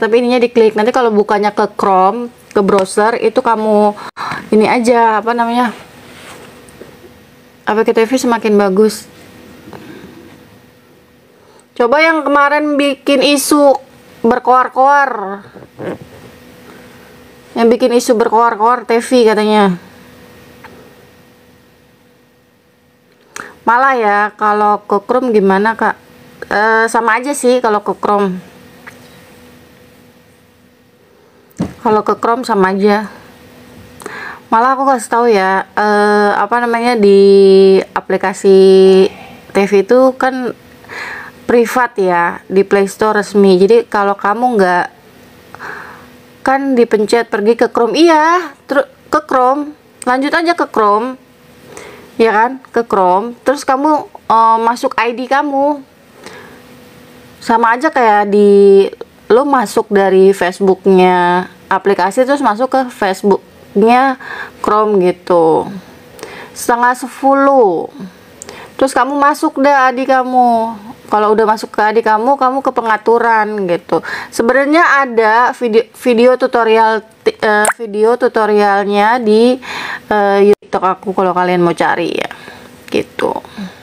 tapi ininya diklik. Nanti kalau bukanya ke Chrome, ke browser, itu kamu ini aja, apa namanya, APK TV semakin bagus. Coba yang kemarin bikin isu berkoar-koar, yang bikin isu berkoar-koar TV katanya. Malah ya, kalau ke Chrome gimana kak? Sama aja sih kalau ke Chrome. Kalau ke Chrome sama aja. Malah aku kasih tahu ya, apa namanya, di aplikasi TV itu kan privat ya, di Play Store resmi. Jadi kalau kamu nggak, kan dipencet pergi ke Chrome, iya, terus ke Chrome, lanjut aja ke Chrome, ya kan, ke Chrome. Terus kamu masuk ID kamu, sama aja kayak lo masuk dari Facebooknya aplikasi terus masuk ke Facebooknya Chrome gitu. 9:30 terus kamu masuk deh ID kamu. Kalau udah masuk ke ID kamu ke pengaturan gitu. Sebenarnya ada video tutorialnya di YouTube aku kalau kalian mau cari ya gitu.